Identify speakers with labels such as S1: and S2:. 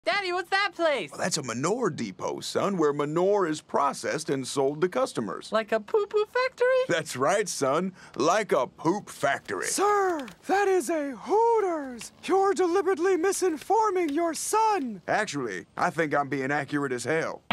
S1: Daddy, what's that place?
S2: Well, that's a manure depot, son, where manure is processed and sold to customers.
S1: Like a poo-poo factory?
S2: That's right, son. Like a poop factory.
S3: Sir, that is a Hooters. You're deliberately misinforming your son.
S2: Actually, I think I'm being accurate as hell.